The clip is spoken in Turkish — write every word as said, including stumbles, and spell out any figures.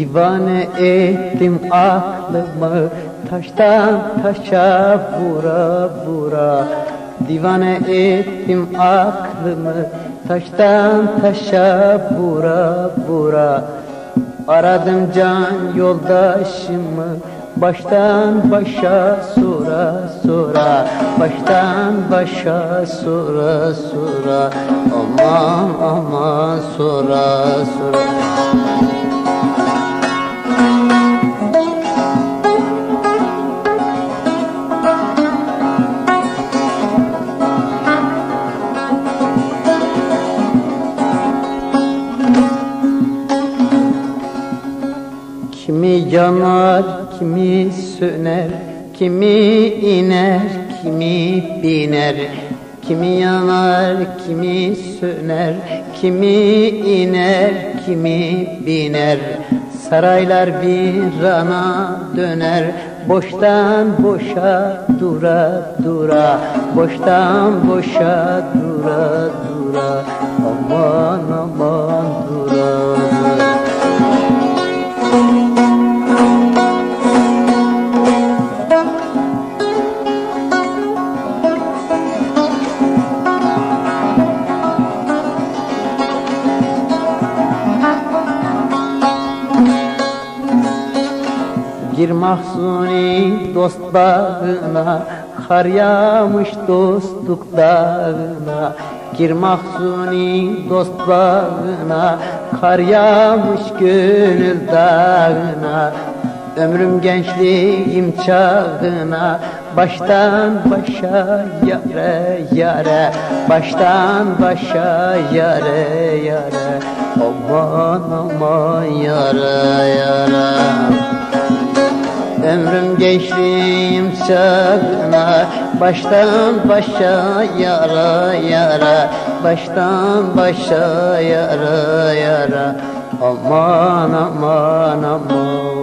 Divane ettim aklımı, taştan taşa vura vura. Divane ettim aklımı, taştan taşa vura vura. Aradım can yoldaşımı, baştan başa sura sura. Baştan başa sura sura. Aman aman sura sura. Kimi yanar, kimi söner, kimi iner, kimi biner. Kimi yanar, kimi söner, kimi iner, kimi biner. Saraylar bir ana döner, boştan boşa dura dura. Boştan boşa dura dura. Aman aman dura dura. Gir mahzuni dost bağına, kar yağmış dostluk dağına. Gir mahzuni dost bağına, kar yağmış gönül dağına. Ömrüm gençliğim çağına, baştan başa yare yare. Baştan başa yare yare. Aman aman yare yare. Ömrüm gençliğim çağına, baştan başa yara yara. Baştan başa yara yara. Aman aman aman.